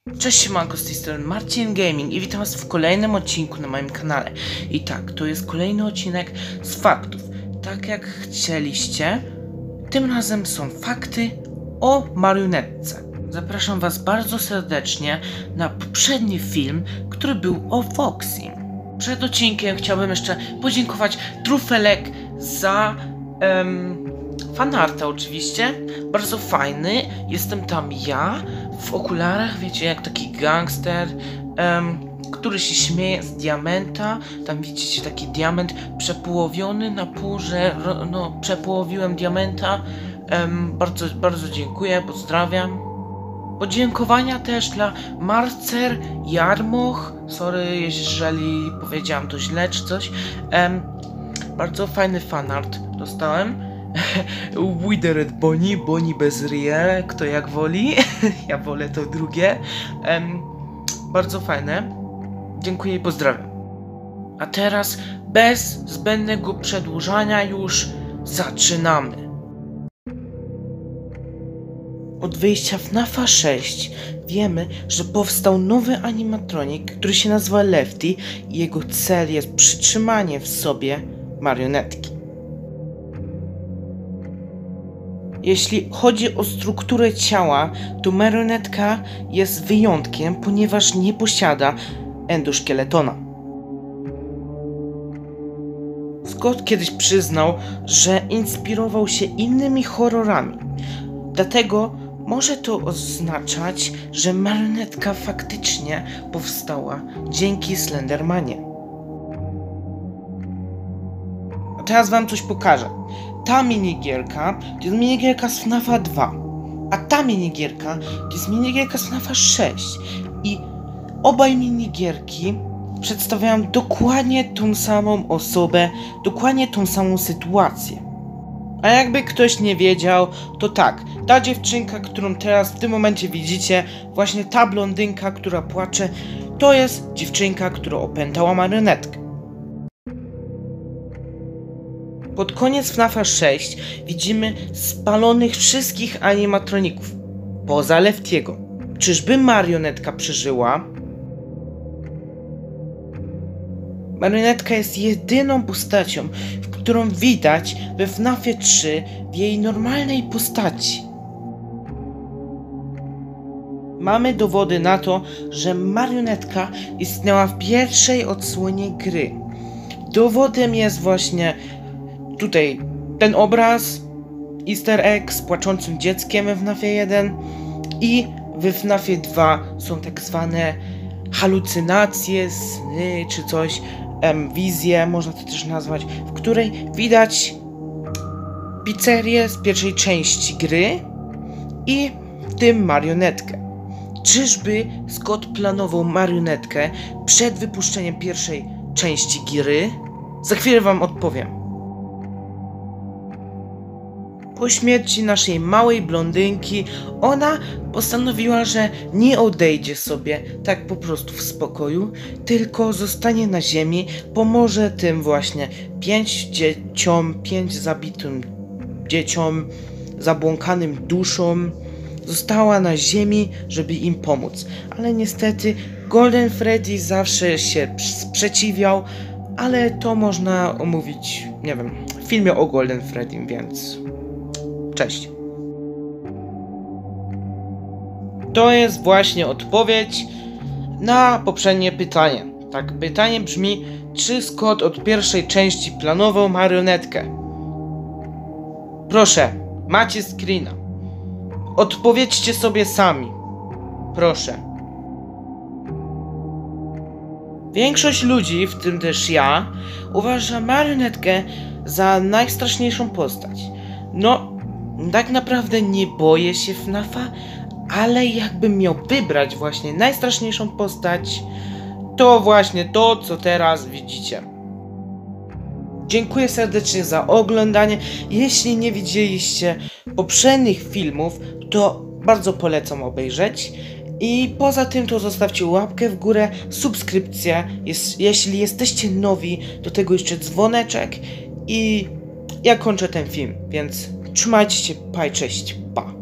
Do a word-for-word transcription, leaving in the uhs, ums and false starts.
Cześć, siemanko, z tej strony Marcin Gaming i witam was w kolejnym odcinku na moim kanale. I tak, to jest kolejny odcinek z faktów. Tak jak chcieliście, tym razem są fakty o marionetce. Zapraszam was bardzo serdecznie na poprzedni film, który był o Foxy. Przed odcinkiem chciałbym jeszcze podziękować Trufelek za um, fanarta oczywiście. Bardzo fajny, jestem tam ja w okularach, wiecie, jak taki gangster, um, który się śmieje z diamenta. Tam widzicie taki diament przepołowiony na pół, że no, przepołowiłem diamenta. Um, bardzo, bardzo dziękuję, pozdrawiam. Podziękowania też dla Marcer Jarmoch. Sorry, jeżeli powiedziałam to źle czy coś. Um, bardzo fajny fanart dostałem. Withered Bonnie, Bonnie bez rie, kto jak woli. Ja wolę to drugie. Um, bardzo fajne. Dziękuję i pozdrawiam. A teraz bez zbędnego przedłużania już zaczynamy. Od wyjścia F NAFa sześć wiemy, że powstał nowy animatronik, który się nazywa Lefty i jego cel jest przytrzymanie w sobie marionetki. Jeśli chodzi o strukturę ciała, to marionetka jest wyjątkiem, ponieważ nie posiada endoszkieletona. Scott kiedyś przyznał, że inspirował się innymi horrorami. Dlatego może to oznaczać, że marionetka faktycznie powstała dzięki Slendermanie. A teraz wam coś pokażę. Ta minigierka to jest minigierka z F NAFa dwa, a ta minigierka to jest minigierka z F NAFa sześć. I obaj minigierki przedstawiają dokładnie tą samą osobę, dokładnie tą samą sytuację. A jakby ktoś nie wiedział, to tak, ta dziewczynka, którą teraz w tym momencie widzicie, właśnie ta blondynka, która płacze, to jest dziewczynka, która opętała marionetkę. Pod koniec F NAFa sześć widzimy spalonych wszystkich animatroników, poza Leftiego. Czyżby marionetka przeżyła? Marionetka jest jedyną postacią, którą widać we F NAFie trzy w jej normalnej postaci. Mamy dowody na to, że marionetka istniała w pierwszej odsłonie gry. Dowodem jest właśnie tutaj ten obraz, easter egg z płaczącym dzieckiem we F NAFie jeden i w F NAFie dwa są tak zwane halucynacje, sny czy coś, em, wizje można to też nazwać, w której widać pizzerię z pierwszej części gry i w tym marionetkę. Czyżby Scott planował marionetkę przed wypuszczeniem pierwszej części gry? Za chwilę wam odpowiem. Po śmierci naszej małej blondynki, ona postanowiła, że nie odejdzie sobie tak po prostu w spokoju, tylko zostanie na ziemi, pomoże tym właśnie pięć dzieciom, pięć zabitym dzieciom, zabłąkanym duszom. Została na ziemi, żeby im pomóc. Ale niestety Golden Freddy zawsze się sprzeciwiał, ale to można omówić, nie wiem, w filmie o Golden Freddym, więc cześć. To jest właśnie odpowiedź na poprzednie pytanie. Tak, pytanie brzmi, czy Scott od pierwszej części planował marionetkę? Proszę, macie screena. Odpowiedzcie sobie sami. Proszę. Większość ludzi, w tym też ja, uważa marionetkę za najstraszniejszą postać. No, tak naprawdę nie boję się F NAFa, ale jakbym miał wybrać właśnie najstraszniejszą postać, to właśnie to, co teraz widzicie. Dziękuję serdecznie za oglądanie. Jeśli nie widzieliście poprzednich filmów, to bardzo polecam obejrzeć. I poza tym to zostawcie łapkę w górę, subskrypcję, jest, jeśli jesteście nowi, do tego jeszcze dzwoneczek. I ja kończę ten film, więc trzymajcie się, pa, cześć, pa.